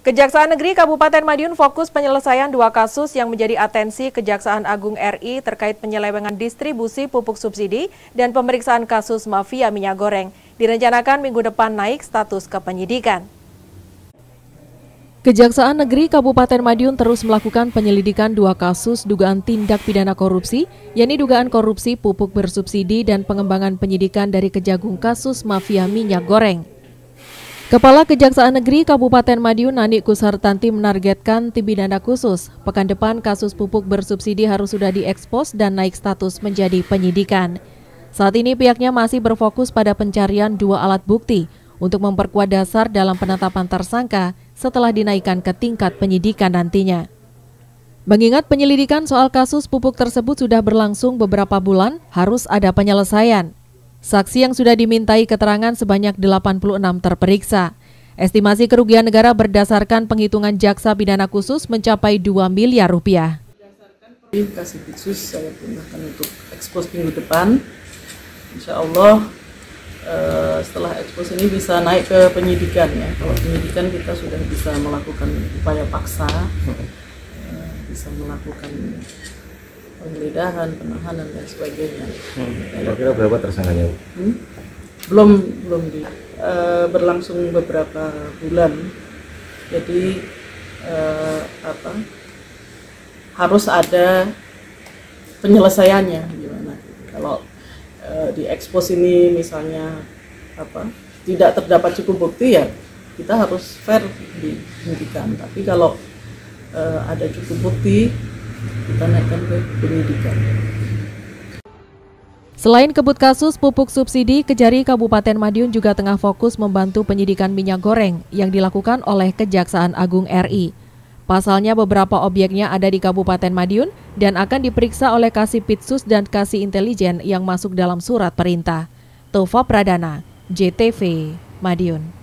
Kejaksaan Negeri Kabupaten Madiun fokus penyelesaian 2 kasus yang menjadi atensi Kejaksaan Agung RI terkait penyelewengan distribusi pupuk subsidi dan pemeriksaan kasus mafia minyak goreng. Direncanakan minggu depan naik status ke penyidikan. Kejaksaan Negeri Kabupaten Madiun terus melakukan penyelidikan 2 kasus dugaan tindak pidana korupsi, yakni dugaan korupsi pupuk bersubsidi dan pengembangan penyidikan dari Kejagung kasus mafia minyak goreng. Kepala Kejaksaan Negeri Kabupaten Madiun Nani Kusartanti menargetkan tim pidana khusus. Pekan depan kasus pupuk bersubsidi harus sudah diekspos dan naik status menjadi penyidikan. Saat ini pihaknya masih berfokus pada pencarian 2 alat bukti untuk memperkuat dasar dalam penetapan tersangka setelah dinaikkan ke tingkat penyidikan nantinya. Mengingat penyelidikan soal kasus pupuk tersebut sudah berlangsung beberapa bulan, harus ada penyelesaian. Saksi yang sudah dimintai keterangan sebanyak 86 terperiksa. Estimasi kerugian negara berdasarkan penghitungan jaksa pidana khusus mencapai 2 miliar rupiah. Kasih khusus saya gunakan untuk ekspos minggu depan. Insya Allah setelah ekspos ini bisa naik ke penyidikan ya. Kalau penyidikan kita sudah bisa melakukan upaya paksa, bisa melakukan penggeledahan, penahanan dan sebagainya. Kira-kira berapa tersangkanya? Belum berlangsung beberapa bulan. Jadi harus ada penyelesaiannya gimana. Kalau diekspos ini misalnya tidak terdapat cukup bukti ya kita harus fair dihentikan. Tapi kalau ada cukup bukti kita naikkan ke penyidikan. Selain kebut kasus pupuk subsidi, Kejari Kabupaten Madiun juga tengah fokus membantu penyidikan minyak goreng yang dilakukan oleh Kejaksaan Agung RI. Pasalnya beberapa objeknya ada di Kabupaten Madiun dan akan diperiksa oleh Kasipitsus dan Kasih Intelijen yang masuk dalam surat perintah. Tova Pradana, JTV, Madiun.